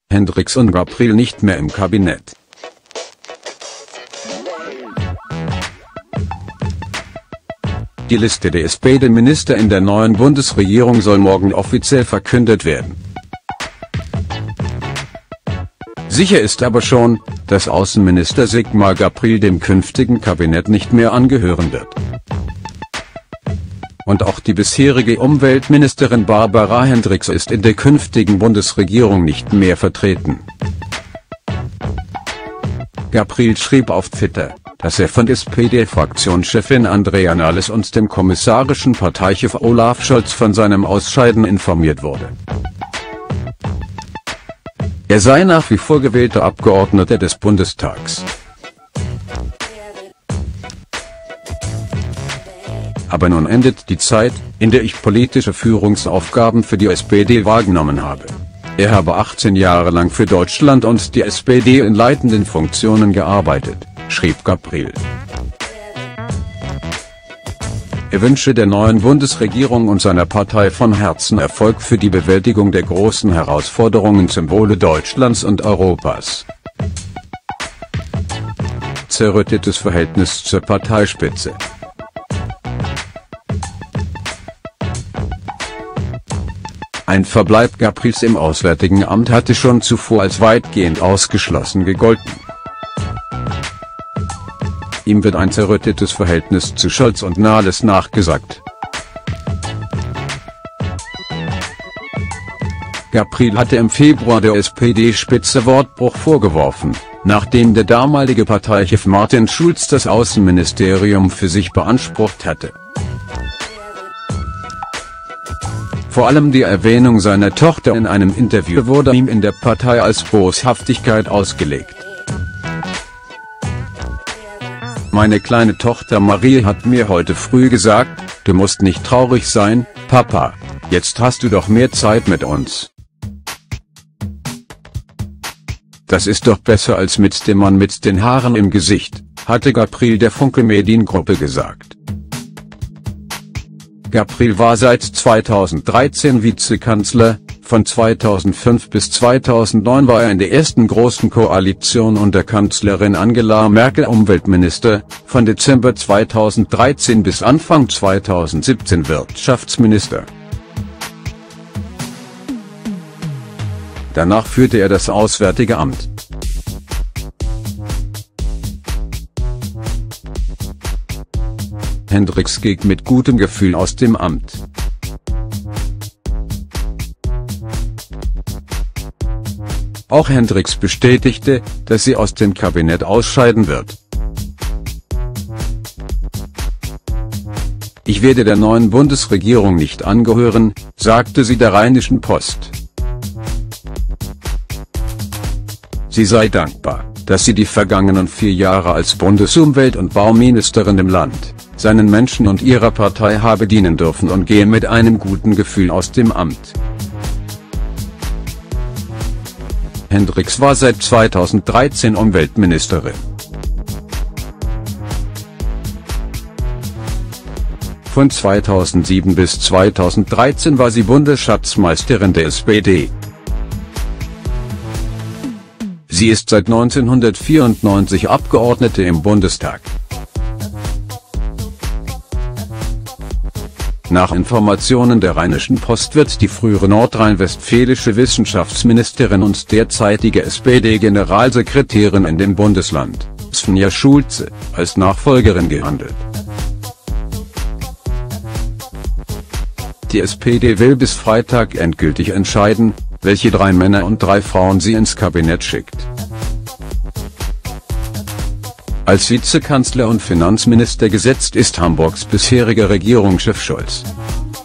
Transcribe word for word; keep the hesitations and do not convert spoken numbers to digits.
Hendricks und Gabriel nicht mehr im Kabinett. Die Liste der S P D-Minister in der neuen Bundesregierung soll morgen offiziell verkündet werden. Sicher ist aber schon, dass Außenminister Sigmar Gabriel dem künftigen Kabinett nicht mehr angehören wird. Und auch die bisherige Umweltministerin Barbara Hendricks ist in der künftigen Bundesregierung nicht mehr vertreten. Gabriel schrieb auf Twitter, dass er von S P D-Fraktionschefin Andrea Nahles und dem kommissarischen Parteichef Olaf Scholz von seinem Ausscheiden informiert wurde. Er sei nach wie vor gewählter Abgeordneter des Bundestags. Aber nun endet die Zeit, in der ich politische Führungsaufgaben für die S P D wahrgenommen habe. Er habe achtzehn Jahre lang für Deutschland und die S P D in leitenden Funktionen gearbeitet, schrieb Gabriel. Er wünsche der neuen Bundesregierung und seiner Partei von Herzen Erfolg für die Bewältigung der großen Herausforderungen zum Wohle Deutschlands und Europas. Zerrüttetes Verhältnis zur Parteispitze. Ein Verbleib Gabriels im Auswärtigen Amt hatte schon zuvor als weitgehend ausgeschlossen gegolten. Ihm wird ein zerrüttetes Verhältnis zu Scholz und Nahles nachgesagt. Gabriel hatte im Februar der S P D-Spitze Wortbruch vorgeworfen, nachdem der damalige Parteichef Martin Schulz das Außenministerium für sich beansprucht hatte. Vor allem die Erwähnung seiner Tochter in einem Interview wurde ihm in der Partei als Boshaftigkeit ausgelegt. Meine kleine Tochter Marie hat mir heute früh gesagt, du musst nicht traurig sein, Papa, jetzt hast du doch mehr Zeit mit uns. Das ist doch besser als mit dem Mann mit den Haaren im Gesicht, hatte Gabriel der Funke Mediengruppe gesagt. Gabriel war seit zweitausenddreizehn Vizekanzler, von zweitausendfünf bis zweitausendneun war er in der ersten großen Koalition unter Kanzlerin Angela Merkel Umweltminister, von Dezember zweitausenddreizehn bis Anfang zweitausendsiebzehn Wirtschaftsminister. Danach führte er das Auswärtige Amt. Hendricks ging mit gutem Gefühl aus dem Amt. Auch Hendricks bestätigte, dass sie aus dem Kabinett ausscheiden wird. Ich werde der neuen Bundesregierung nicht angehören, sagte sie der Rheinischen Post. Sie sei dankbar, dass sie die vergangenen vier Jahre als Bundesumwelt- und Bauministerin dem Land, seinen Menschen und ihrer Partei habe dienen dürfen und gehe mit einem guten Gefühl aus dem Amt. Hendricks war seit zweitausenddreizehn Umweltministerin. Von zweitausendsieben bis zweitausenddreizehn war sie Bundesschatzmeisterin der S P D. Sie ist seit neunzehnhundertvierundneunzig Abgeordnete im Bundestag. Nach Informationen der Rheinischen Post wird die frühere nordrhein-westfälische Wissenschaftsministerin und derzeitige S P D-Generalsekretärin in dem Bundesland, Svenja Schulze, als Nachfolgerin gehandelt. Die S P D will bis Freitag endgültig entscheiden, welche drei Männer und drei Frauen sie ins Kabinett schickt. Als Vizekanzler und Finanzminister gesetzt ist Hamburgs bisheriger Regierungschef Scholz.